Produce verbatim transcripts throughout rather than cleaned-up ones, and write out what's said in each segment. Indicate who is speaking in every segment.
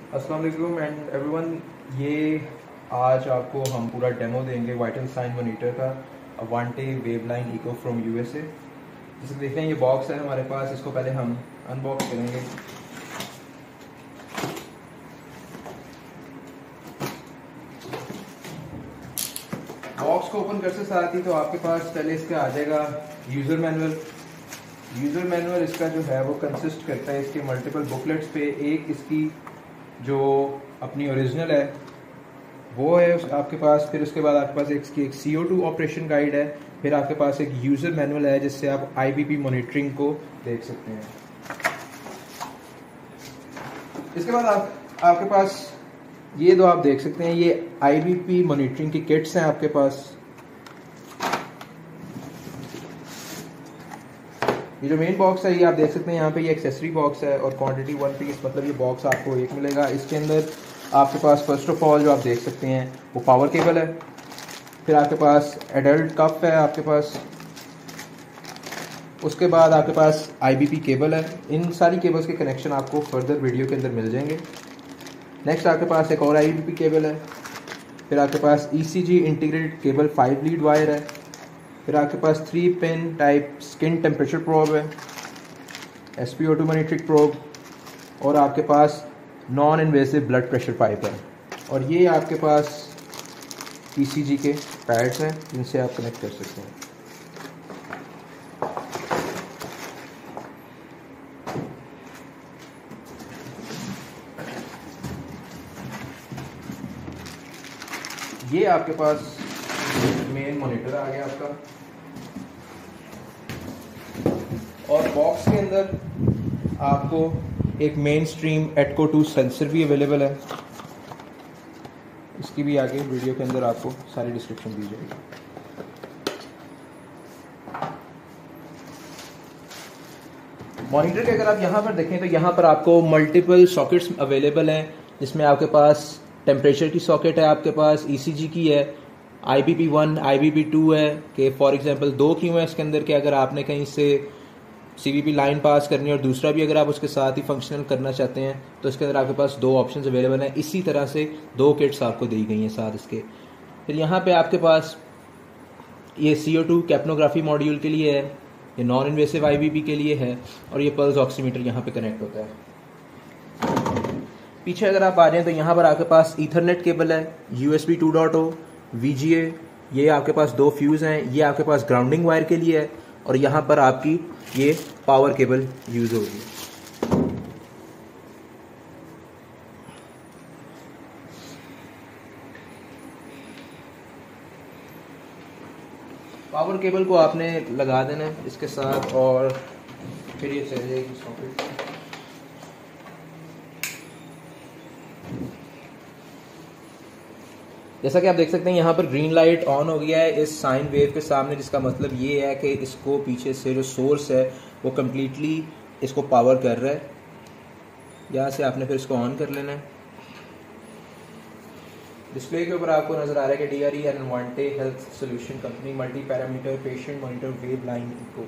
Speaker 1: अस्सलाम वालेकुम and everyone. ये आज आपको हम पूरा डेमो देंगे वाइटल साइन मॉनिटर का, Avante Waveline Echo from USA. जैसे देखते हैं ये बॉक्स है हमारे पास, इसको पहले हम अनबॉक्स करेंगे। बॉक्स को ओपन करते साथ ही तो आपके पास पहले इसका आ जाएगा यूज़र मैनुअल। यूज़र मैनुअल इसका जो है वो कंसिस्ट करता है इसके मल्टीपल बुकलेट्स पे। एक इसकी जो अपनी ओरिजिनल है वो है उस आपके पास, फिर उसके बाद आपके पास एक इसकी एक C O two operation guide है, फिर आपके पास एक यूज़र मैनुअल है जिससे आप आई बी पी मॉनिटरिंग को देख सकते हैं। इसके बाद आप आपके पास ये दो आप देख सकते हैं, ये आई बी पी मॉनिटरिंग की किट्स हैं आपके पास। ये जो मेन बॉक्स है ये आप देख सकते हैं, यहाँ पे ये एक्सेसरी बॉक्स है और क्वांटिटी वन पीस, मतलब ये बॉक्स आपको एक मिलेगा। इसके अंदर आपके पास फर्स्ट ऑफ ऑल जो आप देख सकते हैं वो पावर केबल है, फिर आपके पास एडल्ट कप है आपके पास, उसके बाद आपके पास आई बी पी केबल है। इन सारी केबल्स के कनेक्शन आपको फर्दर वीडियो के अंदर मिल जाएंगे। नेक्स्ट आपके पास एक और आई बी पी केबल है, फिर आपके पास E C G integrated cable five lead wire है, फिर आपके पास three pin type skin temperature probe है, S P O two monitoring probe, और आपके पास non invasive blood pressure pipe है। और ये आपके पास ई सी जी के पैड्स हैं जिनसे आप कनेक्ट कर सकते हैं। ये आपके पास मेन मॉनिटर आ गया आपका, और बॉक्स के अंदर आपको एक main stream EtCO two sensor भी अवेलेबल है। इसकी भी आगे वीडियो के अंदर आपको सारी डिस्क्रिप्शन दी जाएगी। मॉनिटर के अगर आप यहाँ पर देखें तो यहाँ पर आपको मल्टीपल सॉकेट्स अवेलेबल हैं, जिसमें आपके पास टेम्परेचर की सॉकेट है, आपके पास ई सी जी की है, I B P one, I B P two है कि फॉर एग्जांपल दो क्यों है इसके अंदर कि अगर आपने कहीं से C V P line pass करनी है और दूसरा भी अगर आप उसके साथ ही फंक्शनल करना चाहते हैं तो इसके अंदर आपके पास दो ऑप्शंस अवेलेबल हैं। इसी तरह से दो किट्स आपको दी गई हैं साथ इसके। फिर यहाँ पे आपके पास ये C O two capnography module के लिए है, ये non invasive I B P के लिए है, और ये पल्स ऑक्सीमीटर यहाँ पे कनेक्ट होता है। पीछे अगर आप आ रहे हैं तो यहाँ पर आपके पास ईथरनेट केबल है, U S B two point O, V G A, ये आपके पास दो फ्यूज़ हैं, ये आपके पास ग्राउंडिंग वायर के लिए है, और यहाँ पर आपकी ये पावर केबल यूज़ होगी। पावर केबल को आपने लगा देना है इसके साथ और फिर ये चल जाएगी सॉकेट। जैसा कि आप देख सकते हैं यहाँ पर ग्रीन लाइट ऑन हो गया है इस साइन वेव के सामने, जिसका मतलब ये है कि इसको पीछे से जो सोर्स है वो कम्प्लीटली इसको पावर कर रहा है। यहाँ से आपने फिर इसको ऑन कर लेना है। डिस्प्ले के ऊपर आपको नजर आ रहा है कि D R E and Avante health solution company multi parameter patient monitor wave line echo.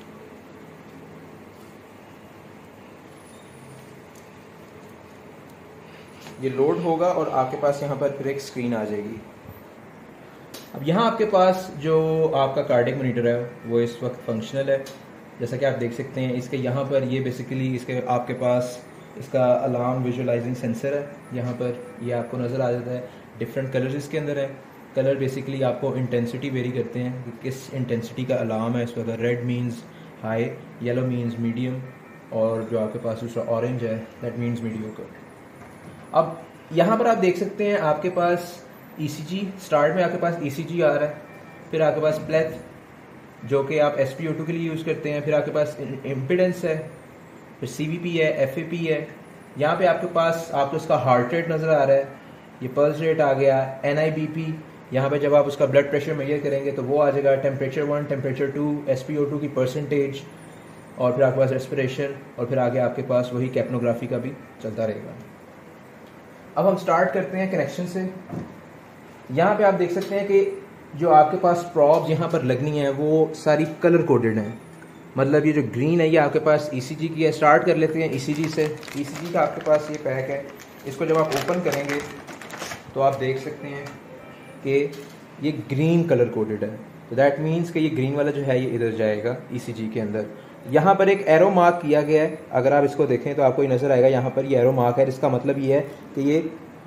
Speaker 1: ये लोड होगा और आपके पास यहाँ पर फिर एक स्क्रीन आ जाएगी। अब यहाँ आपके पास जो आपका कार्डिक मॉनिटर है वो इस वक्त फंक्शनल है, जैसा कि आप देख सकते हैं। इसके यहाँ पर ये बेसिकली इसके आपके पास इसका अलार्म विजुअलाइजिंग सेंसर है, यहाँ पर ये आपको नज़र आ जाता है। डिफरेंट कलर्स इसके अंदर है। कलर बेसिकली आपको इंटेंसिटी वेरी करते हैं कि किस इंटेंसिटी का अलार्म है इस वक्त। Red means high, yellow means medium, और जो आपके पास दूसरा ऑरेंज है दैट मीन्स मीडियोकर। अब यहाँ पर आप देख सकते हैं आपके पास ई सी जी, स्टार्ट में आपके पास ई सी जी आ रहा है, फिर आपके पास प्लेथ जो कि आप एस पी ओ टू के लिए यूज़ करते हैं, फिर आपके पास इम्पिडेंस है, फिर सी वी पी है, एफ ए पी है। यहाँ पे आपके पास आपको इसका हार्ट रेट नज़र आ रहा है, ये पल्स रेट आ गया, एन आई बी पी। यहाँ पे जब आप उसका ब्लड प्रेशर मेजर करेंगे तो वो आ जाएगा, temperature one, temperature two, S P O two की परसेंटेज, और फिर आपके पास रेस्पिरेशन, और फिर आगे आपके पास वही कैप्नोग्राफी का भी चलता रहेगा। अब हम स्टार्ट करते हैं कनेक्शन से। यहाँ पे आप देख सकते हैं कि जो आपके पास प्रॉब्स यहाँ पर लगनी है वो सारी कलर कोडेड हैं। मतलब ये जो ग्रीन है ये आपके पास ई सी जी की है। स्टार्ट कर लेते हैं ई सी जी से। ई सी जी का आपके पास ये पैक है, इसको जब आप ओपन करेंगे तो आप देख सकते हैं कि ये ग्रीन कलर कोडेड है, तो दैट मीन्स कि ये ग्रीन वाला जो है ये इधर जाएगा ईसीजी के अंदर। यहाँ पर एक एरो मार्क किया गया है, अगर आप इसको देखें तो आपको ये नज़र आएगा, यहाँ पर ये एरो मार्क है। इसका मतलब ये है कि ये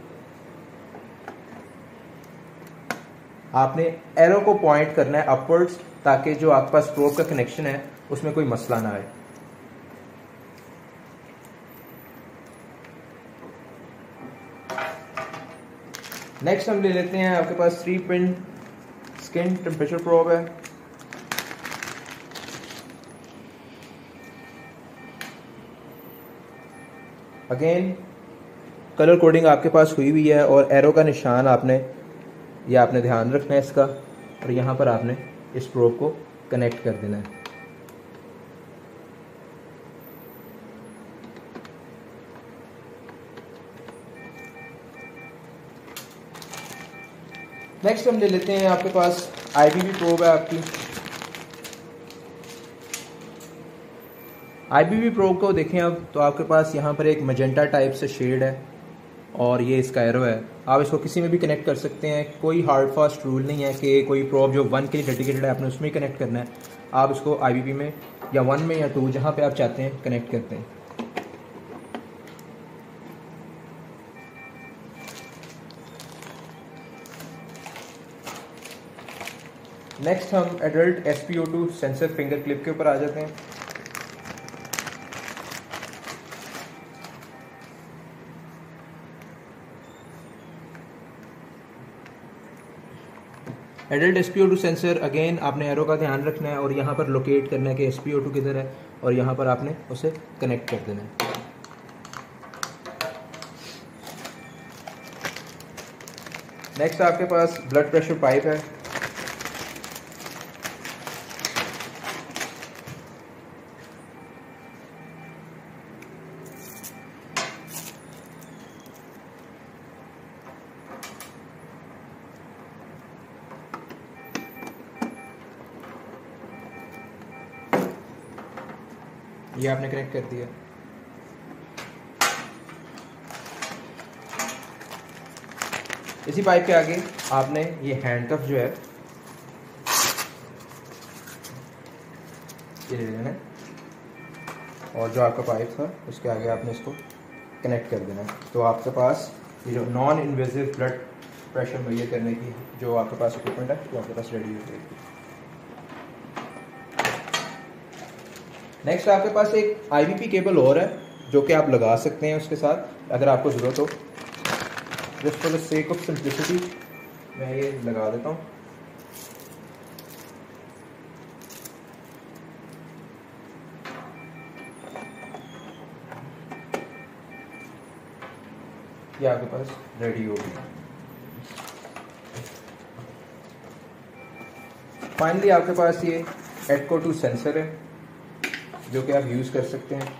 Speaker 1: आपने एरो को पॉइंट करना है अपवर्ड्स, ताकि जो आपके पास प्रोब का कनेक्शन है उसमें कोई मसला ना आए। नेक्स्ट हम ले लेते हैं, आपके पास three pin skin temperature probe है। अगेन कलर कोडिंग आपके पास हुई हुई है और एरो का निशान आपने ये आपने ध्यान रखना है इसका, और यहाँ पर आपने इस प्रोब को कनेक्ट कर देना है। नेक्स्ट हम ले लेते हैं, आपके पास आईबीबी प्रोब है आपकी। आईबीबी प्रोब को देखें अब तो आपके पास यहाँ पर एक मजेंटा टाइप से शेड है और ये इसका एरो है। आप इसको किसी में भी कनेक्ट कर सकते हैं, कोई हार्ड फास्ट रूल नहीं है कि कोई प्रोब जो वन के लिए डेडिकेटेड है आपने उसमें ही कनेक्ट करना है। आप इसको आईबीबी में या वन में या टू जहाँ पे आप चाहते हैं कनेक्ट करते हैं। नेक्स्ट हम adult S P O two sensor finger clip के ऊपर आ जाते हैं। Adult S P O two sensor, again आपने एरो का ध्यान रखना है और यहाँ पर लोकेट करना है कि एस पी ओ टू किधर है, और यहाँ पर आपने उसे कनेक्ट कर देना है। नेक्स्ट आपके पास ब्लड प्रेशर पाइप है। ये आपने कनेक्ट कर दिया। इसी पाइप के आगे आपने ये हैंडकफ जो है ये ले लेना है, और जो आपका पाइप था उसके आगे आपने इसको कनेक्ट कर देना है। तो आपके पास ये जो non invasive blood pressure measure करने की जो आपके पास इक्विपमेंट है वो आपके पास रेडी हो जाएगी। नेक्स्ट आपके पास एक आईबीपी केबल और है जो कि आप लगा सकते हैं उसके साथ अगर आपको ज़रूरत हो। Just for the sake of simplicity मैं ये लगा देता हूँ। ये आपके पास रेडी होगी। फाइनली आपके पास ये एटको टू सेंसर है जो कि आप यूज़ कर सकते हैं।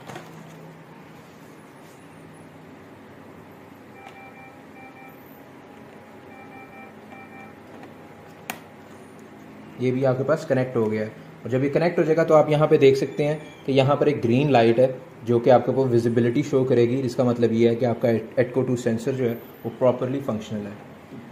Speaker 1: ये भी आपके पास कनेक्ट हो गया है, और जब ये कनेक्ट हो जाएगा तो आप यहाँ पे देख सकते हैं कि यहाँ पर एक ग्रीन लाइट है जो कि आपको वो विजिबिलिटी शो करेगी। इसका मतलब ये है कि आपका एटको टू सेंसर जो है वो प्रॉपरली फंक्शनल है।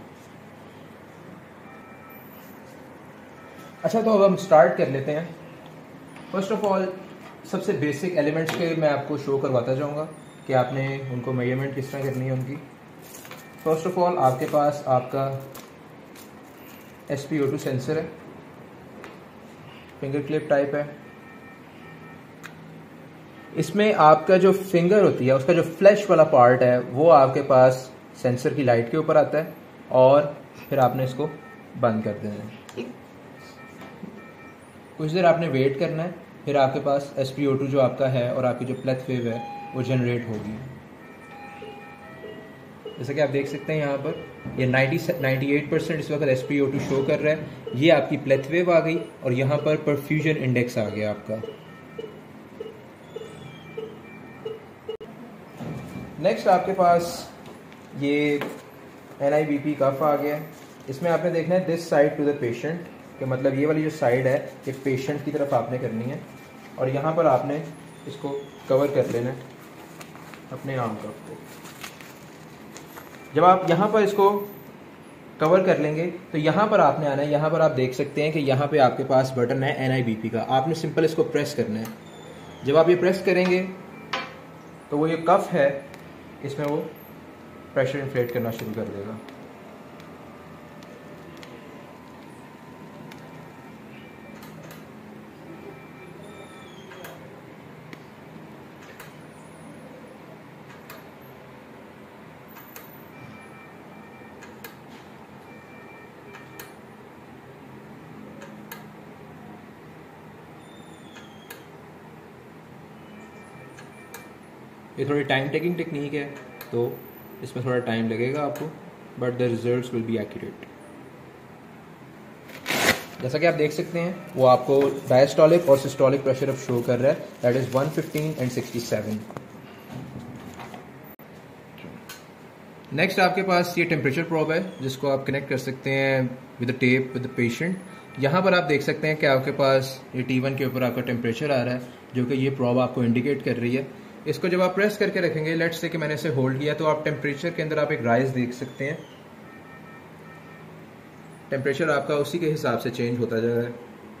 Speaker 1: अच्छा, तो अब हम स्टार्ट कर लेते हैं। फर्स्ट ऑफ ऑल सबसे बेसिक एलिमेंट्स के मैं आपको शो करवाता जाऊंगा कि आपने उनको मेजरमेंट किस तरह करनी है उनकी। फर्स्ट ऑफ ऑल आपके पास आपका S P O two sensor है, फिंगर क्लिप टाइप है। इसमें आपका जो फिंगर होती है उसका जो फ्लैश वाला पार्ट है वो आपके पास सेंसर की लाइट के ऊपर आता है, और फिर आपने इसको बंद कर देना है। कुछ देर आपने वेट करना है, फिर आपके पास एस पी ओ टू जो आपका है और आपकी जो प्लेथ वेव है वो जनरेट होगी। जैसा कि आप देख सकते हैं यहाँ पर ये नाइन्टी एट परसेंट इस वक्त S P O two show कर रहा है। ये आपकी प्लेथ वेव आ गई और यहाँ पर परफ्यूजन इंडेक्स आ गया आपका। नेक्स्ट आपके पास ये N I B P cuff आ गया। इसमें आपने देखना है this side to the patient, कि मतलब ये वाली जो साइड है ये पेशेंट की तरफ आपने करनी है, और यहाँ पर आपने इसको कवर कर लेना है अपने आर्म कफ को। जब आप यहाँ पर इसको कवर कर लेंगे तो यहाँ पर आपने आना है, यहाँ पर आप देख सकते हैं कि यहाँ पे आपके पास बटन है एन आई बी पी का, आपने सिंपल इसको प्रेस करना है। जब आप ये प्रेस करेंगे तो वो ये कफ है इसमें वो प्रेशर इन्फ्लेट करना शुरू कर देगा। ये थोड़ी टाइम टेकिंग टेक्निक है तो इसमें थोड़ा टाइम लगेगा आपको, but the results will be accurate. जैसा कि आप देख सकते हैं वो आपको डायस्टोलिक और सिस्टोलिक प्रेशर अब शो कर रहा है, that is one fifteen and sixty seven. Next आपके पास ये टेम्परेचर प्रोब है जिसको आप कनेक्ट कर सकते हैं with the tape with the patient. यहाँ पर आप देख सकते हैं कि आपके पास ये टी वन के ऊपर आपका टेम्परेचर आ रहा है जो कि ये प्रोब आपको इंडिकेट कर रही है। इसको जब आप प्रेस करके रखेंगे, लेट्स से कि मैंने इसे होल्ड किया, तो आप टेम्परेचर के अंदर आप एक राइज देख सकते हैं। टेम्परेचर आपका उसी के हिसाब से चेंज होता जा रहा है।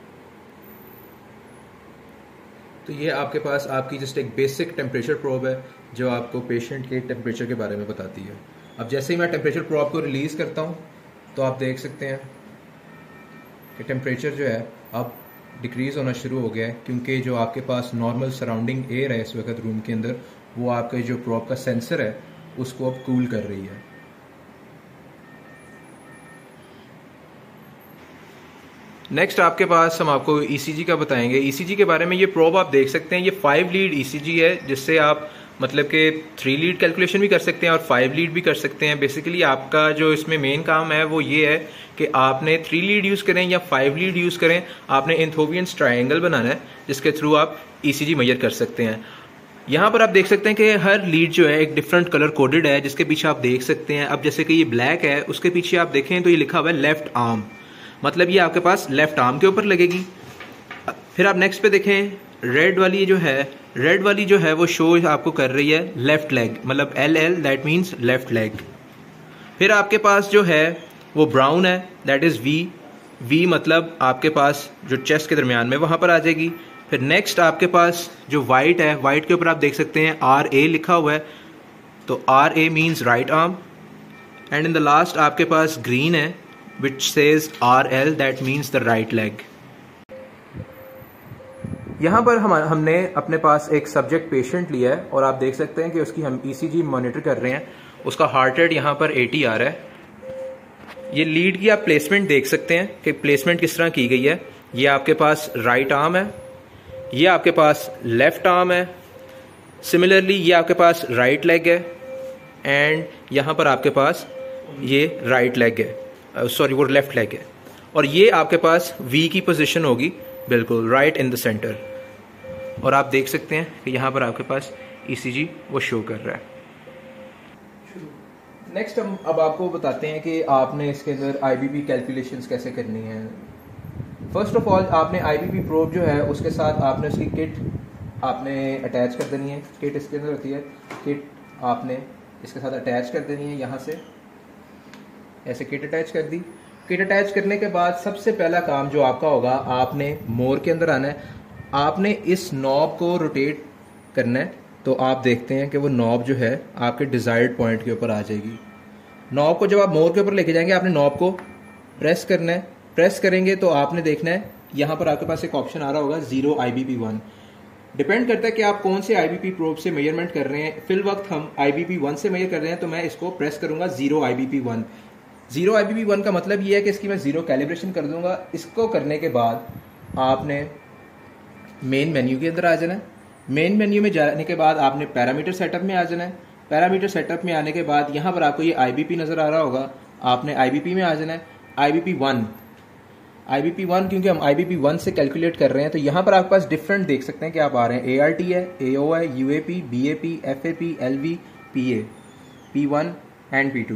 Speaker 1: तो ये आपके पास आपकी जस्ट एक बेसिक टेम्परेचर प्रोब है जो आपको पेशेंट के टेम्परेचर के बारे में बताती है। अब जैसे ही मैं टेम्परेचर प्रोब को रिलीज करता हूँ तो आप देख सकते हैं कि टेम्परेचर जो है अब डिक्रीज होना शुरू हो गया है, क्योंकि जो आपके पास नॉर्मल सराउंडिंग एयर है इस वक्त रूम के अंदर, वो आपके जो प्रोब का सेंसर है उसको अब कूल कर रही है। नेक्स्ट आपके पास हम आपको ईसीजी का बताएंगे। ईसीजी के बारे में ये प्रोब आप देख सकते हैं, ये फाइव लीड ईसीजी है जिससे आप मतलब कि थ्री लीड कैलकुलेशन भी कर सकते हैं और फाइव लीड भी कर सकते हैं। बेसिकली आपका जो इसमें मेन काम है वो ये है कि आपने थ्री लीड यूज़ करें या फाइव लीड यूज़ करें, आपने इन्थोवियंस ट्रायंगल बनाना है जिसके थ्रू आप ईसीजी मेजर कर सकते हैं। यहाँ पर आप देख सकते हैं कि हर लीड जो है एक डिफरेंट कलर कोडेड है जिसके पीछे आप देख सकते हैं। अब जैसे कि ये ब्लैक है, उसके पीछे आप देखें तो ये लिखा हुआ है लेफ्ट आर्म, मतलब ये आपके पास लेफ्ट आर्म के ऊपर लगेगी। फिर आप नेक्स्ट पे देखें, रेड वाली जो है रेड वाली जो है वो शो आपको कर रही है लेफ्ट लेग, मतलब L L that means left leg. फिर आपके पास जो है वो ब्राउन है, दैट इज़ वी वी मतलब आपके पास जो चेस्ट के दरमियान में वहाँ पर आ जाएगी। फिर नेक्स्ट आपके पास जो वाइट है, वाइट के ऊपर आप देख सकते हैं आर ए लिखा हुआ है, तो R A means right arm. And in the last आपके पास ग्रीन है which says R L, that means the right leg। यहाँ पर हम हमने अपने पास एक सब्जेक्ट पेशेंट लिया है और आप देख सकते हैं कि उसकी हम ईसीजी मॉनिटर कर रहे हैं। उसका हार्ट रेट यहाँ पर अस्सी आ रहा है। ये लीड की आप प्लेसमेंट देख सकते हैं कि प्लेसमेंट किस तरह की गई है। ये आपके पास राइट आर्म है, ये आपके पास लेफ्ट आर्म है, सिमिलरली ये आपके पास राइट लेग है, एंड यहाँ पर आपके पास ये राइट लेग है, सॉरी वो लेफ्ट लेग है, और ये आपके पास वी की पोजीशन होगी बिल्कुल राइट इन द सेंटर। और आप देख सकते हैं कि यहाँ पर आपके पास ईसीजी वो शो कर रहा है। नेक्स्ट हम अब आपको बताते हैं कि आपने इसके अंदर आईबीपी कैलकुलेशंस कैसे करनी है। फर्स्ट ऑफ ऑल आपने आईबीपी प्रोब जो है उसके साथ आपने उसकी किट आपने अटैच कर देनी है। किट इसके अंदर होती है, किट आपने इसके साथ अटैच कर देनी है। यहाँ से ऐसे किट अटैच कर दी। किट अटैच करने के बाद सबसे पहला काम जो आपका होगा, आपने मोर के अंदर आना है, आपने इस नॉब को रोटेट करना है। तो आप देखते हैं कि वो नॉब जो है आपके डिजायर्ड पॉइंट के ऊपर आ जाएगी। नॉब को जब आप मोर के ऊपर लेके जाएंगे, आपने नॉब को प्रेस करना है। प्रेस करेंगे तो आपने देखना है यहाँ पर आपके पास एक ऑप्शन आ रहा होगा zero I B P one. Depend करता है कि आप कौन से आईबीपी प्रोब से मेजरमेंट कर रहे हैं। फिल वक्त हम आईबीपी वन से मेजर कर रहे हैं, तो मैं इसको प्रेस करूंगा zero IBP one. Zero IBP one का मतलब ये है कि इसकी मैं जीरो कैलिब्रेशन कर दूंगा। इसको करने के बाद आपने मेन मेन्यू के अंदर आ जाना है। मेन मेन्यू में जाने के बाद आपने पैरामीटर सेटअप में आ जाना है। पैरामीटर सेटअप में आने के बाद यहाँ पर आपको ये आईबीपी नजर आ रहा होगा, आपने आईबीपी में आ जाना है। आईबीपी वन आईबीपी वन क्योंकि हम आईबीपी वन से कैलकुलेट कर रहे हैं, तो यहाँ पर आपके पास डिफरेंट देख सकते हैं कि आप आ रहे हैं। एआरटी है, एओ है, UAP, BAP, FAP, LV, PA, P one and P two.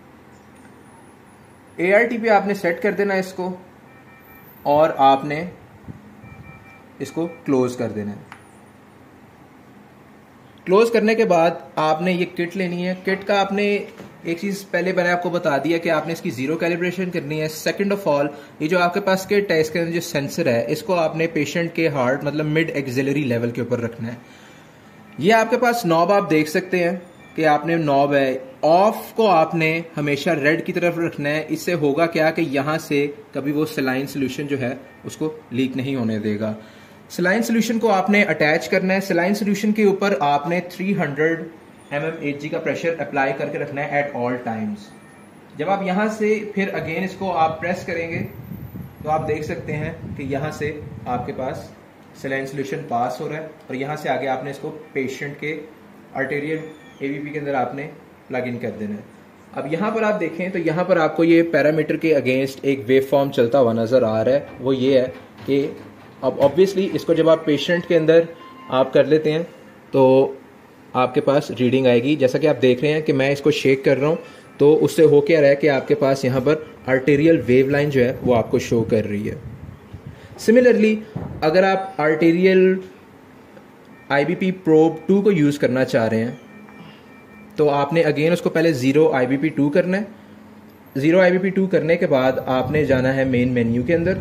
Speaker 1: ART पे आपने सेट कर देना इसको और आपने इसको क्लोज कर देना है। क्लोज करने के बाद आपने ये किट लेनी है। किट का आपने एक चीज़ पहले मैंने आपको बता दिया कि आपने इसकी जीरो कैलिब्रेशन करनी है। सेकंड ऑफ ऑल, ये जो आपके पास किट है इसके अंदर जो सेंसर है इसको आपने पेशेंट के हार्ट मतलब मिड एक्सिलरी लेवल के ऊपर रखना है। ये आपके पास नॉब आप देख सकते हैं कि आपने नॉब है, ऑफ को आपने हमेशा रेड की तरफ रखना है। इससे होगा क्या कि यहाँ से कभी वो सलाइन सोल्यूशन जो है उसको लीक नहीं होने देगा। सलाइन सोल्यूशन को आपने अटैच करना है। सलाइन सोल्यूशन के ऊपर आपने तीन सौ एम एम एच जी का प्रेशर अप्लाई करके रखना है एट ऑल टाइम्स। जब आप यहाँ से फिर अगेन इसको आप प्रेस करेंगे तो आप देख सकते हैं कि यहाँ से आपके पास सलाइन सोल्यूशन पास हो रहा है और यहाँ से आगे आपने इसको पेशेंट के आर्टेरियल एवीपी के अंदर आपने प्लग इन कर देना है। अब यहाँ पर आप देखें तो यहाँ पर आपको ये पैरामीटर के अगेंस्ट एक वेव फॉर्म चलता हुआ नज़र आ रहा है। वो ये है कि अब ऑब्वियसली इसको जब आप पेशेंट के अंदर आप कर लेते हैं तो आपके पास रीडिंग आएगी। जैसा कि आप देख रहे हैं कि मैं इसको शेक कर रहा हूँ तो उससे हो क्या रहा है कि आपके पास यहाँ पर आर्टेरियल वेव लाइन जो है वो आपको शो कर रही है। सिमिलरली अगर आप आर्टेरियल आईबीपी प्रोब टू को यूज़ करना चाह रहे हैं तो आपने अगेन उसको पहले zero I B P two करना है। Zero I B P two करने के बाद आपने जाना है मेन मेन्यू के अंदर।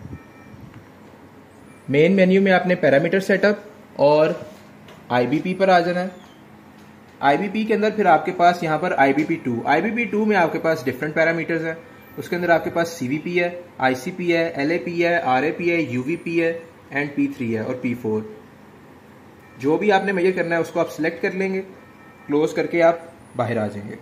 Speaker 1: मेन मेन्यू में आपने पैरामीटर सेटअप और आई बी पी पर आ जाना है। आई बी पी के अंदर फिर आपके पास यहाँ पर I B P two I B P two में आपके पास डिफरेंट पैरामीटर्स हैं। उसके अंदर आपके पास सी वी पी है, आई सी पी है, एल ए पी है, आर ए पी है, यू वी पी है एंड पी थ्री है और पी फोर। जो भी आपने मेजर करना है उसको आप सिलेक्ट कर लेंगे, क्लोज करके आप बाहर आ जाएंगे।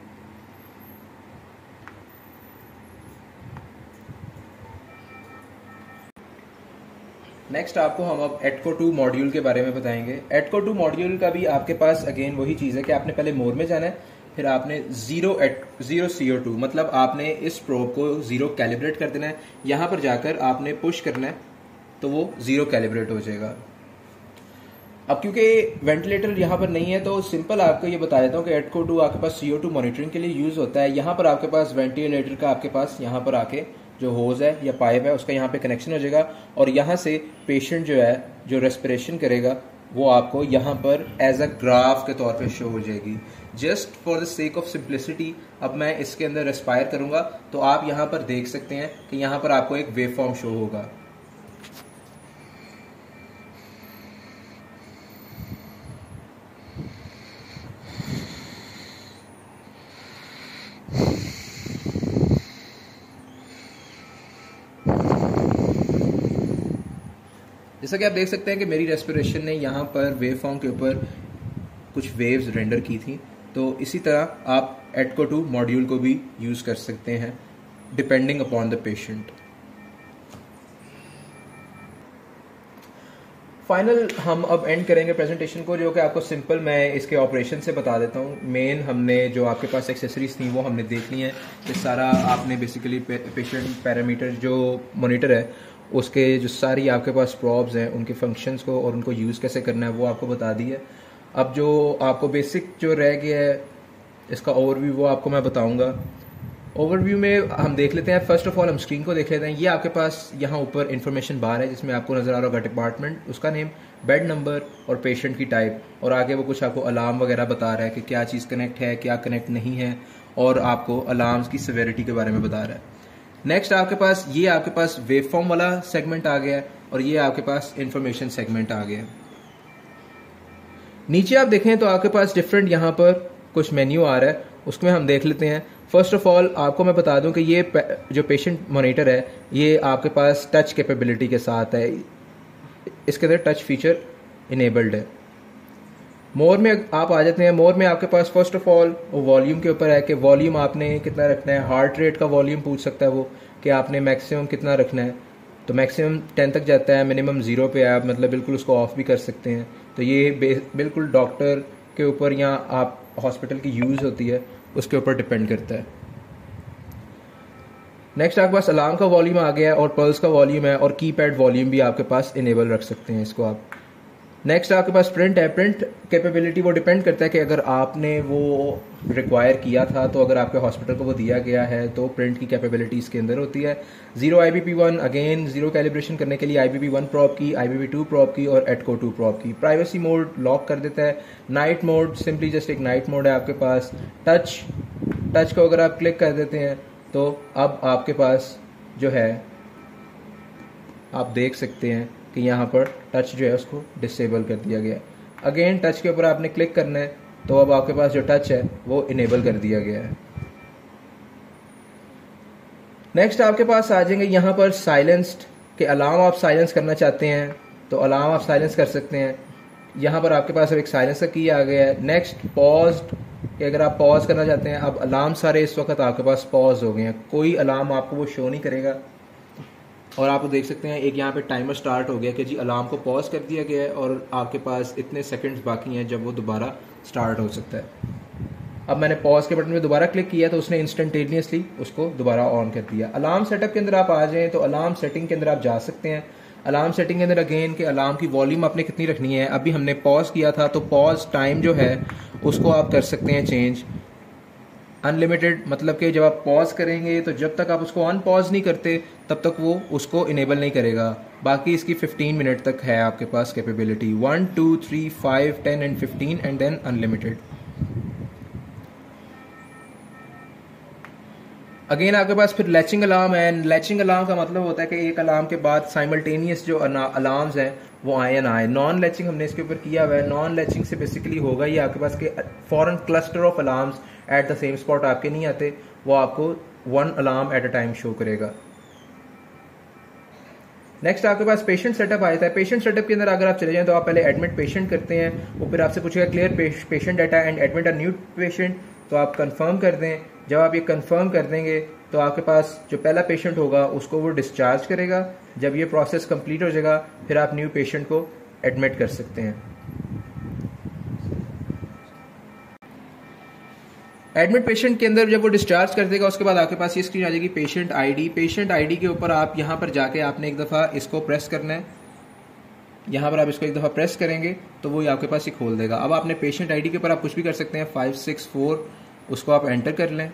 Speaker 1: नेक्स्ट आपको हम अब एटको टू मॉड्यूल के बारे में बताएंगे। एटको टू मॉड्यूल का भी आपके पास अगेन वही चीज़ है कि आपने पहले मोर में जाना है, फिर आपने zero at zero C O two मतलब आपने इस प्रोब को जीरो कैलिब्रेट कर देना है। यहाँ पर जाकर आपने पुश करना है तो वो जीरो कैलिब्रेट हो जाएगा। अब क्योंकि वेंटिलेटर यहाँ पर नहीं है तो सिंपल आपको ये बता देता हूँ कि एटको टू आपके पास सी ओ टू मॉनिटरिंग के लिए यूज़ होता है। यहाँ पर आपके पास वेंटिलेटर का आपके पास यहाँ पर आके जो होज है या पाइप है उसका यहाँ पे कनेक्शन हो जाएगा और यहाँ से पेशेंट जो है जो रेस्पिरेशन करेगा वो आपको यहाँ पर एज अ ग्राफ के तौर पे शो हो जाएगी। Just for the sake of simplicity अब मैं इसके अंदर रेस्पायर करूँगा तो आप यहाँ पर देख सकते हैं कि यहाँ पर आपको एक वेव फॉर्म शो होगा। जैसा कि आप देख सकते हैं कि मेरी रेस्पिरेशन ने यहाँ पर वेव फॉर्म के ऊपर कुछ वेव्स रेंडर की थी। तो इसी तरह आप एटको टू मॉड्यूल को भी यूज़ कर सकते हैं depending upon the patient. Final हम अब एंड करेंगे प्रेजेंटेशन को, जो कि आपको सिंपल मैं इसके ऑपरेशन से बता देता हूँ। मेन हमने जो आपके पास एक्सेसरीज थी वो हमने देख ली हैं। ये सारा आपने बेसिकली पेशेंट पैरामीटर जो मॉनिटर है उसके जो सारी आपके पास प्रॉब्स हैं उनके फंक्शंस को और उनको यूज़ कैसे करना है वो आपको बता दी है। अब जो आपको बेसिक जो रह गया है इसका ओवरव्यू वो आपको मैं बताऊंगा। ओवरव्यू में हम देख लेते हैं, फर्स्ट ऑफ ऑल हम स्क्रीन को देख लेते हैं। ये आपके पास यहाँ ऊपर इन्फॉर्मेशन बार है जिसमें आपको नज़र आ रहा होगा डिपार्टमेंट, उसका नेम, बेड नंबर और पेशेंट की टाइप, और आगे वो कुछ आपको अलार्म वगैरह बता रहा है कि क्या चीज़ कनेक्ट है क्या कनेक्ट नहीं है, और आपको अलार्म्स की सिवेरिटी के बारे में बता रहा है। नेक्स्ट आपके पास ये आपके पास वेव फॉर्म वाला सेगमेंट आ गया है और ये आपके पास इंफॉर्मेशन सेगमेंट आ गया। नीचे आप देखें तो आपके पास डिफरेंट यहाँ पर कुछ मेन्यू आ रहा है, उसमें हम देख लेते हैं। फर्स्ट ऑफ ऑल आपको मैं बता दूं कि ये जो पेशेंट मॉनिटर है ये आपके पास टच कैपेबिलिटी के साथ है, इसके अंदर टच फीचर इनेबल्ड है। मोर में आप आ जाते हैं। मोर में आपके पास फर्स्ट ऑफ ऑल वॉल्यूम के ऊपर है कि वॉल्यूम आपने कितना रखना है। हार्ट रेट का वॉल्यूम पूछ सकता है वो कि आपने मैक्सिमम कितना रखना है, तो मैक्सिमम टेन तक जाता है, मिनिमम ज़ीरो पे आप मतलब बिल्कुल उसको ऑफ भी कर सकते हैं। तो ये बिल्कुल डॉक्टर के ऊपर या आप हॉस्पिटल की यूज़ होती है उसके ऊपर डिपेंड करता है। नेक्स्ट आपके पास अलार्म का वॉल्यूम आ गया है और पल्स का वॉल्यूम है, और कीपैड वॉल्यूम भी आपके पास इनेबल रख सकते हैं इसको आप। नेक्स्ट आपके पास प्रिंट है। प्रिंट कैपेबिलिटी वो डिपेंड करता है कि अगर आपने वो रिक्वायर किया था तो अगर आपके हॉस्पिटल को वो दिया गया है तो प्रिंट की कैपेबिलिटी इसके अंदर होती है। Zero I B P one again zero calibration करने के लिए I B P one prop की, I B P two prop की और एटको टू प्रॉप की। प्राइवेसी मोड लॉक कर देता है। नाइट मोड सिंपली जस्ट एक नाइट मोड है आपके पास। टच टच को अगर आप क्लिक कर देते हैं तो अब आपके पास जो है आप देख सकते हैं कि यहाँ पर टच जो है उसको डिसेबल कर दिया गया है। अगेन टच के ऊपर आपने क्लिक करना है तो अब आपके पास जो टच है वो इनेबल कर दिया गया है। नेक्स्ट आपके पास आ जाएंगे यहाँ पर साइलेंस्ड के अलार्म आप साइलेंस करना चाहते हैं तो अलार्म आप साइलेंस कर सकते हैं। यहाँ पर आपके पास अब एक साइलेंस का की आ गया है। नेक्स्ट पॉज्ड कि अगर आप पॉज करना चाहते हैं, अब अलार्म सारे इस वक्त आपके पास पॉज हो गए हैं, कोई अलार्म आपको वो शो नहीं करेगा। और आप देख सकते हैं एक यहाँ पे टाइमर स्टार्ट हो गया कि जी अलार्म को पॉज कर दिया गया है और आपके पास इतने सेकंड्स बाकी हैं जब वो दोबारा स्टार्ट हो सकता है। अब मैंने पॉज के बटन पे दोबारा क्लिक किया तो उसने इंस्टेंटेनियसली उसको दोबारा ऑन कर दिया। अलार्म सेटअप के अंदर आप आ जाएं तो अलार्म सेटिंग के अंदर आप जा सकते हैं। अलार्म सेटिंग के अंदर अगेन के अलार्म की वॉल्यूम आपने कितनी रखनी है, अभी हमने पॉज किया था तो पॉज टाइम जो है उसको आप कर सकते हैं चेंज अनलिमिटेड, मतलब कि जब आप पॉज करेंगे तो जब तक आप उसको अनपॉज नहीं करते तब तक वो उसको इनेबल नहीं करेगा। बाकी इसकी फिफ्टीन मिनट तक है आपके पास capability, one two three five ten and fifteen and then unlimited. Again आपके पास फिर लैचिंग अलार्म है। लैचिंग अलार्म का मतलब होता है कि एक अलार्म के बाद साइमल्टेनियस जो अलार्म्स हैं वो आए या ना आए। नॉन लैचिंग हमने इसके ऊपर किया हुआ है। नॉन लैचिंग से बेसिकली होगा ये आपके पास के foreign cluster of alarms at the same spot आपके नहीं आते, वो आपको one alarm at a time show करेगा। नेक्स्ट आपके पास पेशेंट सेटअप आता है। पेशेंट सेटअप के अंदर अगर आप चले जाएं तो आप पहले एडमिट पेशेंट करते हैं, वो फिर आपसे पूछेगा clear patient data and admit a new patient, तो आप कंफर्म कर दें। जब आप ये कंफर्म कर देंगे तो आपके पास जो पहला पेशेंट होगा उसको वो डिस्चार्ज करेगा। जब ये प्रोसेस कंप्लीट हो जाएगा फिर आप न्यू पेशेंट को एडमिट कर सकते हैं। एडमिट पेशेंट के अंदर जब वो डिस्चार्ज कर देगा उसके बाद आपके पास ये स्क्रीन आ जाएगी पेशेंट आईडी। पेशेंट आईडी के ऊपर आप यहाँ पर जाके आपने एक दफ़ा इसको प्रेस करना है। यहाँ पर आप इसको एक दफ़ा प्रेस करेंगे तो वो आपके पास ही खोल देगा। अब आपने पेशेंट आईडी के ऊपर आप कुछ भी कर सकते हैं, फाइव सिक्स फोर, उसको आप एंटर कर लें।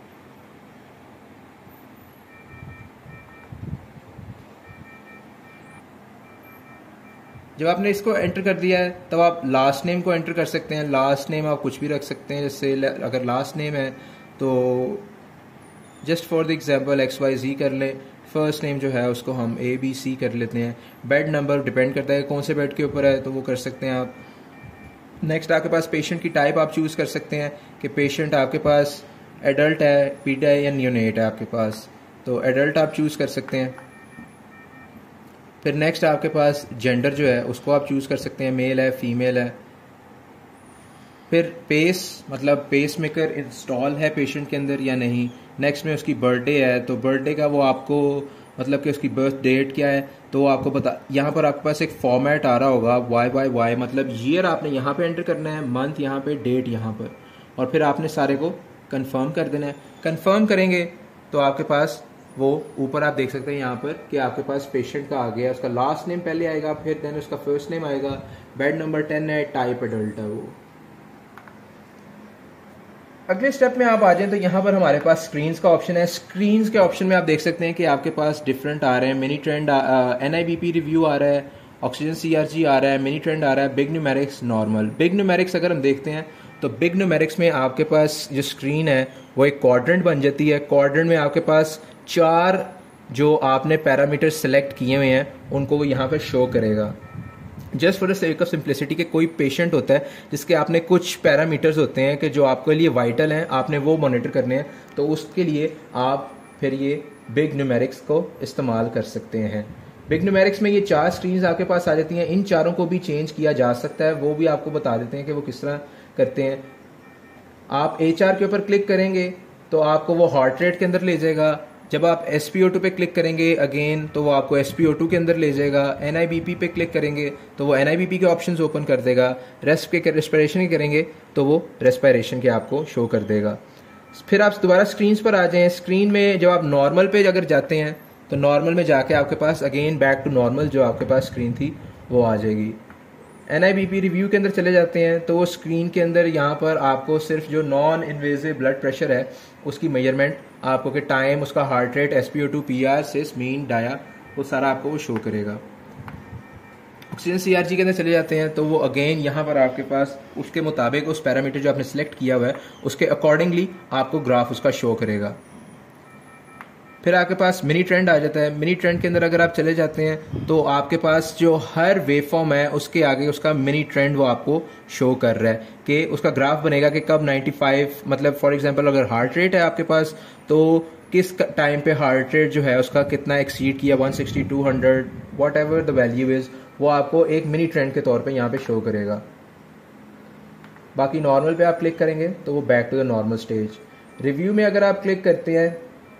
Speaker 1: जब आपने इसको एंटर कर दिया है तब आप लास्ट नेम को एंटर कर सकते हैं। लास्ट नेम आप कुछ भी रख सकते हैं, जैसे अगर लास्ट नेम है तो just for the example X Y Z कर लें। फर्स्ट नेम जो है उसको हम ए बी सी कर लेते हैं। बेड नंबर डिपेंड करता है कौन से बेड के ऊपर है तो वो कर सकते हैं आप। नेक्स्ट आपके पास पेशेंट की टाइप आप चूज़ कर सकते हैं कि पेशेंट आपके पास एडल्ट है, पीड है या न्यूनेट है आपके पास, तो एडल्ट आप चूज़ कर सकते हैं। फिर नेक्स्ट आपके पास जेंडर जो है उसको आप चूज़ कर सकते हैं, मेल है फीमेल है। फिर पेस मतलब पेस मेकर इंस्टॉल है पेशेंट के अंदर या नहीं। नेक्स्ट में उसकी बर्थडे है तो बर्थडे का वो आपको मतलब कि उसकी बर्थ डेट क्या है तो आपको बता, यहाँ पर आपके पास एक फॉर्मेट आ रहा होगा वाई वाई वाई, मतलब ईयर आपने यहाँ पे एंटर करना है, मंथ यहाँ पे, डेट यहाँ पर, और फिर आपने सारे को कंफर्म कर देना है। कंफर्म करेंगे तो आपके पास वो ऊपर आप देख सकते हैं यहाँ पर कि आपके पास पेशेंट का आ गया, उसका लास्ट नेम पहले आएगा, फिर देन उसका फर्स्ट नेम आएगा, बेड नंबर टेन है, टाइप एडल्ट है वो। अगले स्टेप में आप आ जाएं तो यहाँ पर हमारे पास स्क्रीन्स का ऑप्शन है। स्क्रीन्स के ऑप्शन में आप देख सकते हैं कि आपके पास डिफरेंट आ रहे हैं। Mini trend, N I B P review आ रहा है, ऑक्सीजन सी आर जी आ रहा है, मिनी ट्रेंड आ रहा है, big numerics, normal. Big numerics अगर हम देखते हैं तो बिग न्यूमेरिक्स में आपके पास जो स्क्रीन है वो एक क्वाड्रेंट बन जाती है। क्वाड्रेंट में आपके पास चार जो आपने पैरामीटर सेलेक्ट किए हुए हैं उनको वो यहाँ पर शो करेगा। Just for the sake of simplicity के कोई पेशेंट होता है जिसके आपने कुछ पैरामीटर्स होते हैं कि जो आपके लिए वाइटल हैं, आपने वो मॉनिटर करने हैं, तो उसके लिए आप फिर ये बिग न्यूमेरिक्स को इस्तेमाल कर सकते हैं। बिग न्यूमेरिक्स में ये चार स्क्रीन्स आपके पास आ जाती हैं। इन चारों को भी चेंज किया जा सकता है, वो भी आपको बता देते हैं कि वो किस तरह करते हैं। आप एच आर के ऊपर क्लिक करेंगे तो आपको वो हार्ट रेट के अंदर ले जाएगा। जब आप एस पी ओ टू पे क्लिक करेंगे अगेन तो वो आपको एस पी ओ टू के अंदर ले जाएगा। एन आई बी पी पे क्लिक करेंगे तो वो एन आई बी पी के ऑप्शंस ओपन कर देगा। रेस्प के रेस्पिरेशन के करेंगे तो वो रेस्पिरेशन के आपको शो कर देगा। फिर आप दोबारा स्क्रीन पर आ जाएं। स्क्रीन में जब आप नॉर्मल पे अगर जाते हैं तो नॉर्मल में जाके आपके पास अगेन बैक टू नॉर्मल जो आपके पास स्क्रीन थी वो आ जाएगी। N I B P review के अंदर चले जाते हैं तो वो स्क्रीन के अंदर यहाँ पर आपको सिर्फ जो नॉन इन्वेजिव ब्लड प्रेशर है उसकी मेजरमेंट आपको के टाइम, उसका heart rate, S P O two, P R, sys, mean, dia, वो सारा आपको वो शो करेगा। ऑक्सीजन सीआरजी के अंदर चले जाते हैं तो वो अगेन यहाँ पर आपके पास उसके मुताबिक उस पैरामीटर जो आपने सिलेक्ट किया हुआ है उसके अकॉर्डिंगली आपको ग्राफ उसका शो करेगा। फिर आपके पास मिनी ट्रेंड आ जाता है। मिनी ट्रेंड के अंदर अगर आप चले जाते हैं तो आपके पास जो हर वेव फॉर्म है उसके आगे उसका मिनी ट्रेंड वो आपको शो कर रहा है कि उसका ग्राफ बनेगा कि कब पचानवे, मतलब फॉर एग्जांपल अगर हार्ट रेट है आपके पास तो किस टाइम पे हार्ट रेट जो है उसका कितना एक्सीड किया, one sixty, two hundred, whatever the value is, वो आपको एक मिनी ट्रेंड के तौर पे यहाँ पे शो करेगा। बाकी नॉर्मल पे आप क्लिक करेंगे तो वो back to the normal stage. Review में अगर आप क्लिक करते हैं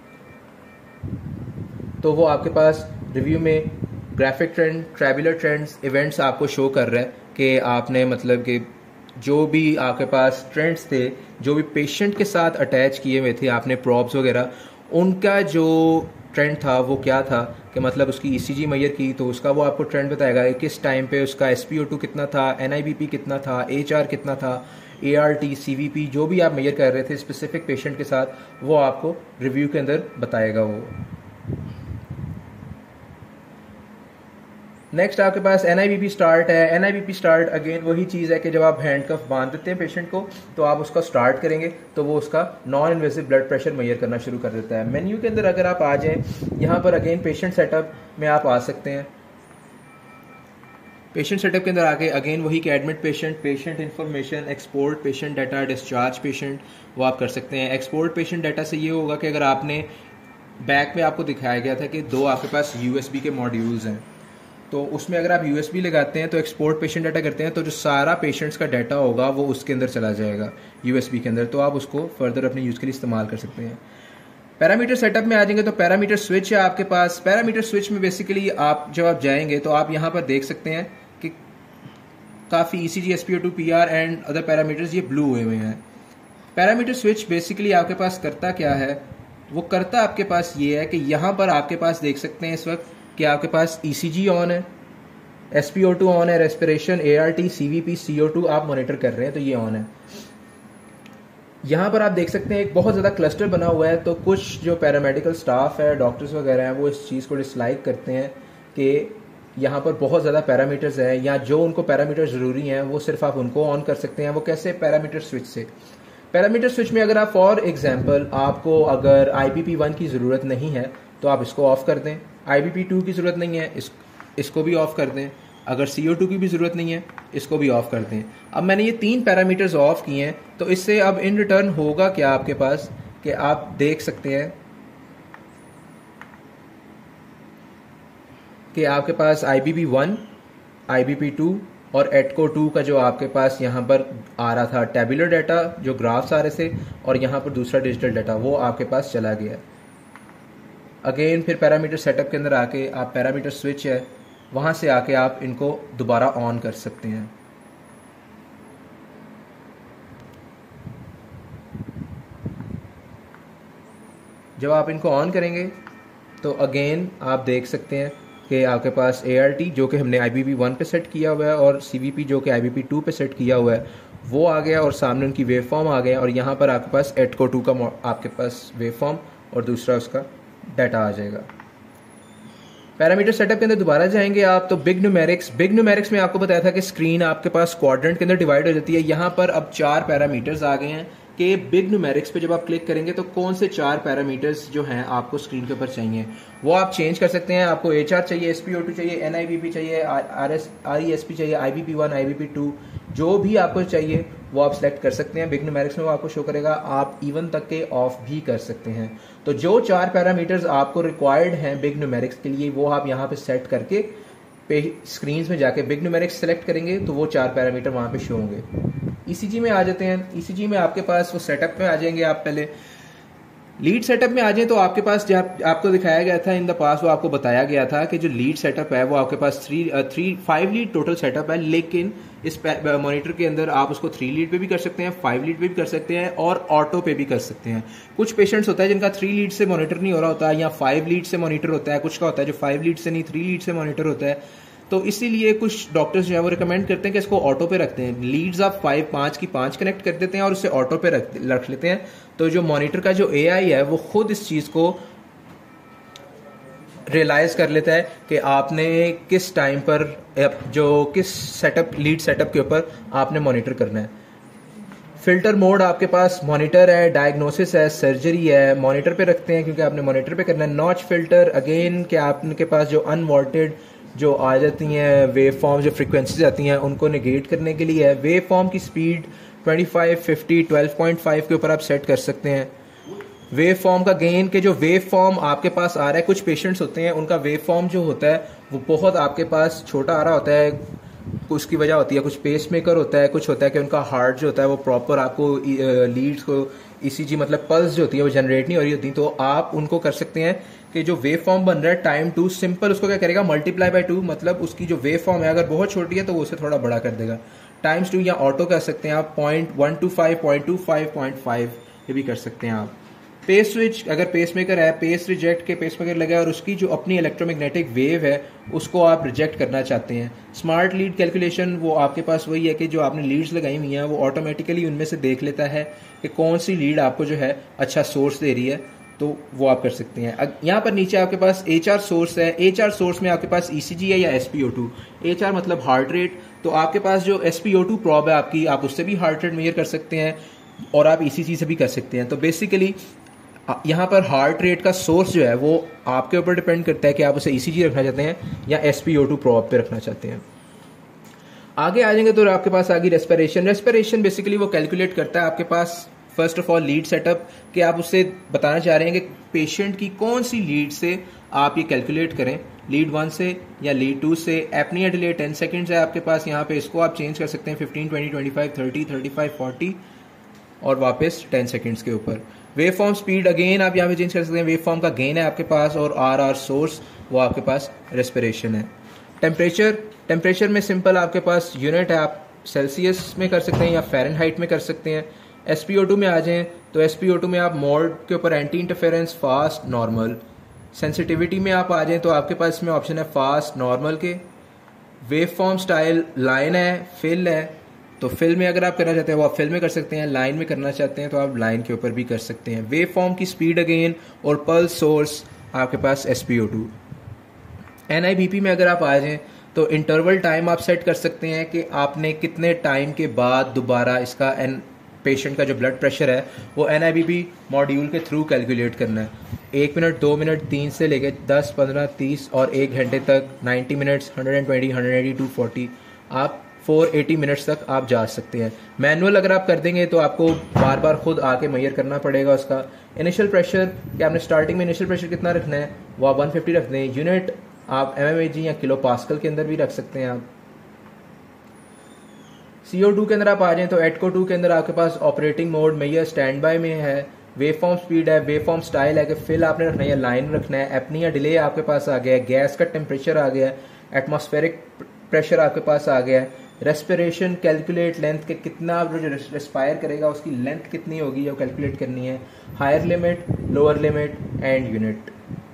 Speaker 1: तो वो आपके पास रिव्यू में graphic trend, traveller trends, events आपको शो कर रहा है कि आपने मतलब कि जो भी आपके पास ट्रेंड्स थे, जो भी पेशेंट के साथ अटैच किए हुए थे आपने प्रॉब्स वगैरह, उनका जो ट्रेंड था वो क्या था कि मतलब उसकी ईसीजी मेजर की तो उसका वो आपको ट्रेंड बताएगा कि किस टाइम पे उसका एस पी ओ टू कितना था, एन आई बी पी कितना था, एच आर कितना था, A R T, C V P, जो भी आप मेजर कर रहे थे स्पेसिफिक पेशेंट के साथ, वो आपको रिव्यू के अंदर बताएगा वो। नेक्स्ट आपके पास N I B P start है। N I B P start again वही चीज़ है कि जब आप हैंडकफ बांध देते हैं पेशेंट को तो आप उसका स्टार्ट करेंगे तो वो उसका non invasive blood pressure measure करना शुरू कर देता है। मेन्यू के अंदर अगर आप आ जाएं, यहाँ पर अगेन पेशेंट सेटअप में आप आ सकते हैं। पेशेंट सेटअप के अंदर आके अगेन वही कि admit patient, patient information, export patient data, discharge patient, वो आप कर सकते हैं। एक्सपोर्ट पेशेंट डाटा से ये होगा कि अगर आपने बैक में आपको दिखाया गया था कि दो आपके पास यू एस बी के मॉड्यूल्स हैं तो उसमें अगर आप यूएसबी लगाते हैं तो एक्सपोर्ट पेशेंट डाटा करते हैं तो जो सारा पेशेंट्स का डाटा होगा वो उसके अंदर चला जाएगा यूएसबी के अंदर, तो आप उसको फर्दर अपने यूज़ के लिए इस्तेमाल कर सकते हैं। पैरामीटर सेटअप में आ जाएंगे तो पैरामीटर स्विच है आपके पास। पैरामीटर स्विच में बेसिकली आप जब आप जाएंगे तो आप यहाँ पर देख सकते हैं कि काफ़ी E C G, S P O two, P R and other parameters ये ब्लू हुए हुए हैं। पैरामीटर स्विच बेसिकली आपके पास करता क्या है, वो करता आपके पास ये है कि यहाँ पर आपके पास देख सकते हैं इस वक्त कि आपके पास ई सी जी ऑन है, S P O two on है, respiration, A R T, C V P, C O two आप मॉनिटर कर रहे हैं तो ये ऑन है। यहाँ पर आप देख सकते हैं एक बहुत ज़्यादा क्लस्टर बना हुआ है तो कुछ जो पैरामेडिकल स्टाफ है, डॉक्टर्स वगैरह हैं, वो इस चीज़ को डिसलाइक करते हैं कि यहाँ पर बहुत ज़्यादा पैरामीटर्स हैं या जो उनको पैरामीटर ज़रूरी हैं वो सिर्फ आप उनको ऑन कर सकते हैं। वो कैसे? पैरामीटर स्विच से। पैरामीटर स्विच में अगर आप फॉर एग्जांपल आपको अगर आई बी पी वन की ज़रूरत नहीं है तो आप इसको ऑफ कर दें, आई बी पी टू की ज़रूरत नहीं है इस इसको भी ऑफ कर दें, अगर सी ओ टू की भी ज़रूरत नहीं है इसको भी ऑफ कर दें। अब मैंने ये तीन पैरामीटर्स ऑफ किए हैं तो इससे अब इन रिटर्न होगा क्या आपके पास कि आप देख सकते हैं कि आपके पास I B P one, I B P two और एटको टू का जो आपके पास यहाँ पर आ रहा था टेबुलर डाटा, जो ग्राफ्स आ रहे थे, और यहाँ पर दूसरा डिजिटल डाटा वो आपके पास चला गया। अगेन फिर पैरामीटर सेटअप के अंदर आके आप पैरामीटर स्विच है वहाँ से आके आप इनको दोबारा ऑन कर सकते हैं। जब आप इनको ऑन करेंगे तो अगेन आप देख सकते हैं कि आपके पास ए आर टी जो कि हमने आई बी पी वन पे सेट किया हुआ है और सी वी पी जो कि आई बी पी टू पे सेट किया हुआ है वो आ गया और सामने उनकी वेव फॉर्म आ गया और यहाँ पर आपके पास एटको टू का आपके पास वेव फॉर्म और दूसरा उसका डाटा आ जाएगा। पैरामीटर सेटअप के अंदर दोबारा जाएंगे आप तो बिग न्यूमेरिक्स, बिग न्यूमेरिक्स में आपको बताया था कि स्क्रीन आपके पास क्वाड्रेंट के अंदर डिवाइड हो जाती है। यहाँ पर अब चार पैरामीटर्स आ गए हैं कि बिग न्यूमेरिक्स पे जब आप क्लिक करेंगे तो कौन से चार पैरामीटर्स जो हैं आपको स्क्रीन के ऊपर चाहिए वो आप चेंज कर सकते हैं। आपको एच आर चाहिए, एस पी ओ टू चाहिए, एन आई बी पी चाहिए, R S R E S P चाहिए, I B P one, I B P two, जो भी आपको चाहिए वो आप सेलेक्ट कर सकते हैं। बिग न्यूमेरिक्स में वो आपको शो करेगा। आप इवन तक के ऑफ भी कर सकते हैं। तो जो चार पैरामीटर्स आपको रिक्वायर्ड हैं बिग न्यूमेरिक्स के लिए वो आप यहाँ पे सेट करके पे स्क्रीन में जाके बिग न्यूमेरिक्स सेलेक्ट करेंगे तो वो चार पैरामीटर वहाँ पे शो होंगे। ई सी जी में आ जाते हैं। ई सी जी में आपके पास वो सेटअप में आ जाएंगे। आप पहले लीड सेटअप में आ जाए तो आपके पास जब आपको दिखाया गया था इन द पास वो आपको बताया गया था कि जो लीड सेटअप है वो आपके पास three three five lead total setup है, लेकिन इस मॉनिटर के अंदर आप उसको थ्री लीड पे भी कर सकते हैं, फाइव लीड पे भी कर सकते हैं और ऑटो पे भी कर सकते हैं। कुछ पेशेंट्स होता है जिनका थ्री लीड से मॉनिटर नहीं हो रहा होता है या फाइव लीड से मॉनिटर होता है, कुछ का होता है जो फाइव लीड से नहीं थ्री लीड से मॉनिटर होता है। तो इसीलिए कुछ डॉक्टर्स जो है वो रिकमेंड करते हैं कि इसको ऑटो पे रखते हैं। लीड्स आप फाइव पाँच की पाँच कनेक्ट कर देते हैं और उससे ऑटो पे रख रख लेते हैं। तो जो मॉनिटर का जो ए आई है वो खुद इस चीज़ को रियलाइज़ कर लेता है कि आपने किस टाइम पर जो किस सेटअप लीड सेटअप के ऊपर आपने मॉनिटर करना है। फिल्टर मोड आपके पास मॉनिटर है, डायग्नोसिस है, सर्जरी है, मॉनिटर पे रखते हैं क्योंकि आपने मॉनिटर पे करना है। नॉच फिल्टर अगेन कि आपके पास जो अनवांटेड जो आ जाती हैं वेव फॉर्म, जो फ्रीक्वेंसीज आती हैं उनको नेगेट करने के लिए है। वेव फॉर्म की स्पीड पच्चीस, पचास, ट्वेल्व पॉइंट फाइव के ऊपर आप सेट कर सकते हैं। वेव फॉर्म का गेन के जो वेव फॉर्म आपके पास आ रहा है, कुछ पेशेंट्स होते हैं उनका वेव फॉर्म जो होता है वो बहुत आपके पास छोटा आ रहा होता है, उसकी वजह होती है कुछ पेस मेकर होता है, कुछ होता है कि उनका हार्ट जो होता है वो प्रॉपर आपको लीड्स को ईसीजी मतलब पल्स जो होती है वो जनरेट नहीं हो रही होती। तो आप उनको कर सकते हैं कि जो वेव फॉर्म बन रहा है टाइम टू सिंपल उसको क्या करेगा, मल्टीप्लाई बाय टू, मतलब उसकी जो वेव फॉर्म है अगर बहुत छोटी है तो वो उसे थोड़ा बड़ा कर देगा, टाइम्स टू, या ऑटो कर सकते हैं आप point one two five, point two five, point five, ये भी कर सकते हैं आप। पेस स्विच, अगर पेस मेकर है, पेस रिजेक्ट के पेस मेकर लगा है और उसकी जो अपनी इलेक्ट्रोमैग्नेटिक वेव है उसको आप रिजेक्ट करना चाहते हैं। स्मार्ट लीड कैलकुलेशन वो आपके पास वही है कि जो आपने लीड्स लगाई हुई हैं वो ऑटोमेटिकली उनमें से देख लेता है कि कौन सी लीड आपको जो है अच्छा सोर्स दे रही है, तो वो आप कर सकते हैं। यहाँ पर नीचे आपके पास एच आर सोर्स है। एच आर सोर्स में आपके पास ई सी जी है या S P O two. H R मतलब हार्ट रेट, तो आपके पास जो S P O two probe है आपकी, आप उससे भी हार्ट रेट मेजर कर सकते हैं और आप ई सी जी से भी कर सकते हैं। तो बेसिकली यहाँ पर हार्ट रेट का सोर्स जो है वो आपके ऊपर डिपेंड करता है कि आप उसे ई सी जी रखना चाहते हैं या S P O two probe पे रखना चाहते हैं। आगे आ जाएंगे तो आपके पास आ गई रेस्पिरेशन। रेस्पिरेशन बेसिकली वो कैलकुलेट करता है आपके पास first of all lead setup, कि आप उससे बताना चाह रहे हैं कि पेशेंट की कौन सी लीड से आप ये कैलकुलेट करें, लीड वन से या लीड टू से। एपनिया डिले टेन सेकेंड्स है आपके पास, यहाँ पे इसको आप चेंज कर सकते हैं fifteen, twenty, twenty five, thirty, thirty five, forty और वापस टेन सेकेंड्स के ऊपर। वेव फॉर्म स्पीड अगेन आप यहाँ पे चेंज कर सकते हैं। वेव फॉर्म का गेन है आपके पास और आर आर सोर्स वो आपके पास रेस्पिरेशन है। टेम्परेचर, टेम्परेचर में सिंपल आपके पास यूनिट है, आप सेल्सियस में कर सकते हैं या फ़ारेनहाइट में कर सकते हैं। एस पी ओ टू में आ जाएं तो एस पी ओ टू में आप मोड के ऊपर anti interference, fast, normal. Sensitivity में आप आ जाएं तो आपके पास इसमें ऑप्शन है फास्ट, नॉर्मल के। वेव फॉर्म स्टाइल लाइन है, फिल है, तो फिल में अगर आप करना चाहते हैं वो आप फिल में कर सकते हैं, लाइन में करना चाहते हैं तो आप लाइन के ऊपर भी कर सकते हैं। वेव फॉर्म की स्पीड अगेन और पल्स सोर्स आपके पास S P O two. N I B P में अगर आप आ जाएं तो इंटरवल टाइम आप सेट कर सकते हैं कि आपने कितने टाइम के बाद दोबारा इसका एन पेशेंट का जो ब्लड प्रेशर है वो N I B P module के थ्रू कैलकुलेट करना है। एक मिनट, दो मिनट, तीन से लेकर दस, पंद्रह, तीस और एक घंटे तक, ninety minutes, hundred twenty, hundred eighty, two forty, आप फोर एटी मिनट्स तक आप जा सकते हैं। मैनुअल अगर आप कर देंगे तो आपको बार बार खुद आके मेजर करना पड़ेगा उसका। इनिशियल प्रेशर कि आपने स्टार्टिंग में इनिशियल प्रेशर कितना रखना है वो आप वन फिफ्टी रख दें। यूनिट आप एम एम ए जी या किलो पास्कल के अंदर भी रख सकते हैं आप। सी ओ टू के अंदर आप आ जाएं तो एटको टू के अंदर आपके पास operating mode measure stand by में है। वेव फॉर्म स्पीड है, वेव फॉर्म स्टाइल है कि फिल आपने रखना है या लाइन रखना है। एपनिया डिले आपके पास आ गया है, गैस का टेम्परेचर आ गया है, एटमॉस्फेरिक प्रेशर आपके पास आ गया है। रेस्पिरेशन कैलकुलेट लेंथ के कितना आप जो रेस्पायर करेगा उसकी लेंथ कितनी होगी जो कैलकुलेट करनी है। Higher limit, lower limit and unit.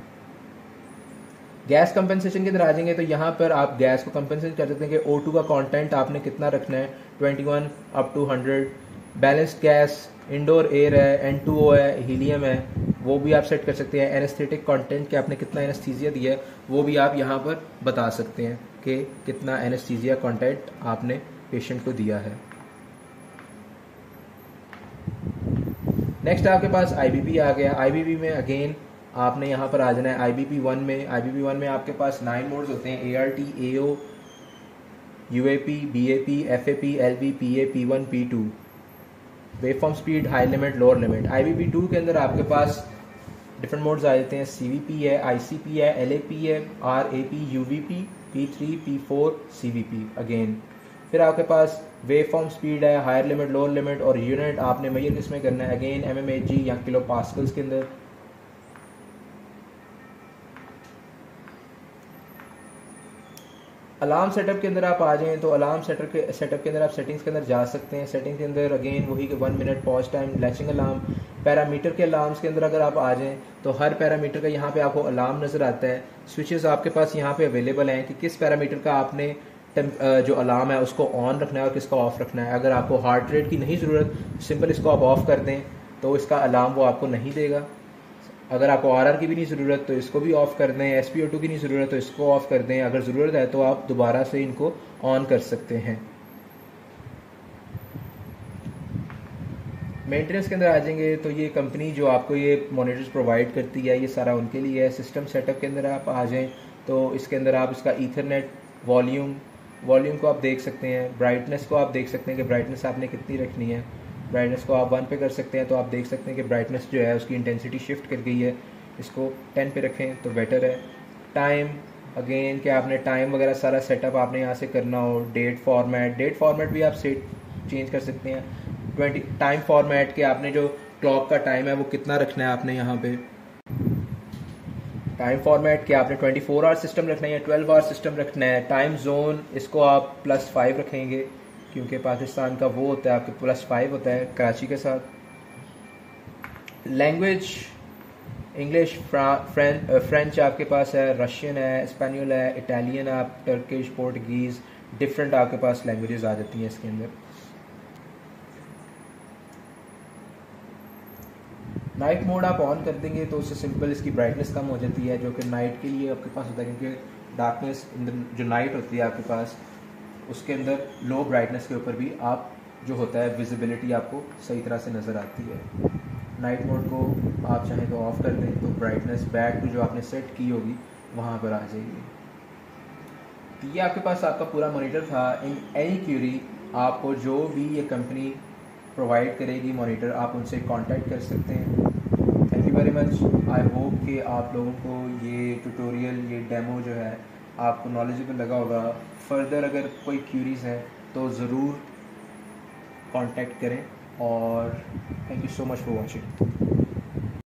Speaker 1: Gas compensation के अंदर आ जाएंगे तो यहाँ पर आप गैस को कंपनसेट कर सकते हैं कि ओ टू का कंटेंट आपने कितना रखना है, twenty one up to hundred. Balanced gas, indoor air है, एन टू ओ है, हीलियम है, वो भी आप सेट कर सकते हैं। एनेस्थेटिक कंटेंट कि आपने कितना एनेस्थीसिया दिया है वो भी आप यहाँ पर बता सकते हैं कि कितना एनेस्थीसिया कंटेंट आपने पेशेंट को दिया है। नेक्स्ट आपके पास आई बी पी आ गया। आई बी पी में अगेन आपने यहाँ पर आ जाना है। आई बी पी वन में आई बी पी वन में आपके पास नाइन मोड्स होते हैं, A R T, A O, U A P, B A P, F A P, L V, P A, P one, P two. Wave form speed, high limit, lower limit. I B P two के अंदर आपके पास different modes आ जाते हैं, सी V P है, I C P है, L A P है, R A P, U V P, P three, P four, C V P again. फिर आपके पास वेव फॉर्म स्पीड है, हायर लिमिट, लोअर लिमिट और यूनिट आपने मेजर किसमें करना है, again M M H G या किलो पास्कल्स के अंदर। अलार्म सेटअप के अंदर आप आ जाएं तो अलार्म सेटअप के सेटअप के अंदर आप सेटिंग्स के अंदर जा सकते हैं। सेटिंग के अंदर अगेन वही कि one minute pause time, latching alarm. Parameter के अलार्म्स के अंदर अगर आप आ जाएं तो हर पैरामीटर का यहाँ पे आपको अलार्म नज़र आता है। स्विचेस आपके पास यहाँ पे अवेलेबल हैं कि किस पैरामीटर का आपने जो अलार्म है उसको ऑन रखना है और किसका ऑफ रखना है। अगर आपको हार्ट रेट की नहीं ज़रूरत, सिंपल इसको आप ऑफ कर दें तो इसका अलार्म वो आपको नहीं देगा। अगर आपको आर आर की भी नहीं ज़रूरत तो इसको भी ऑफ़ कर दें, एस पी ओ टू की नहीं ज़रूरत तो इसको ऑफ़ कर दें, अगर ज़रूरत है तो आप दोबारा से इनको ऑन कर सकते हैं। मेंटेनेंस के अंदर आ जाएंगे तो ये कंपनी जो आपको ये मॉनिटर्स प्रोवाइड करती है ये सारा उनके लिए है। सिस्टम सेटअप के अंदर आप आ जाएं तो इसके अंदर आप इसका ईथरनेट वॉल्यूम वॉल्यूम को आप देख सकते हैं, ब्राइटनेस को आप देख सकते हैं कि ब्राइटनेस आपने कितनी रखनी है। ब्राइटनेस को आप वन पे कर सकते हैं तो आप देख सकते हैं कि ब्राइटनेस जो है उसकी इंटेंसिटी शिफ्ट कर गई है, इसको टेन पे रखें तो बेटर है। टाइम अगेन कि आपने टाइम वगैरह सारा सेटअप आपने यहाँ से करना हो। डेट फॉर्मेट डेट फॉर्मेट भी आप सेट चेंज कर सकते हैं। ट्वेंटी टाइम फॉर्मेट के आपने जो क्लॉक का टाइम है वो कितना रखना है आपने यहाँ पे। टाइम फॉर्मेट के आपने ट्वेंटी फोर आवर सिस्टम रखना है या ट्वेल्व आवर सिस्टम रखना है। टाइम जोन इसको आप प्लस फाइव रखेंगे क्योंकि पाकिस्तान का वो होता है आपके प्लस फाइव होता है कराची के साथ। लैंग्वेज इंग्लिश, फ्रेंच आपके पास है, रशियन है, स्पेनियल है, इटालियन है, टर्किश, पोर्टुगीज़, डिफरेंट आपके पास लैंग्वेजेस आ जाती हैं इसके अंदर। नाइट मोड आप ऑन कर देंगे तो उससे सिंपल इसकी ब्राइटनेस कम हो जाती है, जो कि नाइट के लिए आपके पास होता है क्योंकि डार्कनेस जो नाइट होती है आपके पास उसके अंदर लो ब्राइटनेस के ऊपर भी आप जो होता है विजिबिलिटी आपको सही तरह से नज़र आती है। नाइट मोड को आप चाहें तो ऑफ़ कर दें तो ब्राइटनेस बैक टू जो आपने सेट की होगी वहाँ पर आ जाएगी। तो ये आपके पास आपका पूरा मॉनिटर था। इन एनी क्यूरी आपको जो भी ये कंपनी प्रोवाइड करेगी मॉनिटर आप उनसे कांटेक्ट कर सकते हैं। Thank you very much. I hope कि आप लोगों को ये ट्यूटोरियल ये डेमो जो है आपको नॉलेजेबल लगा होगा। फर्दर अगर कोई क्यूरीज हैं तो ज़रूर कांटेक्ट करें और thank you so much for watching.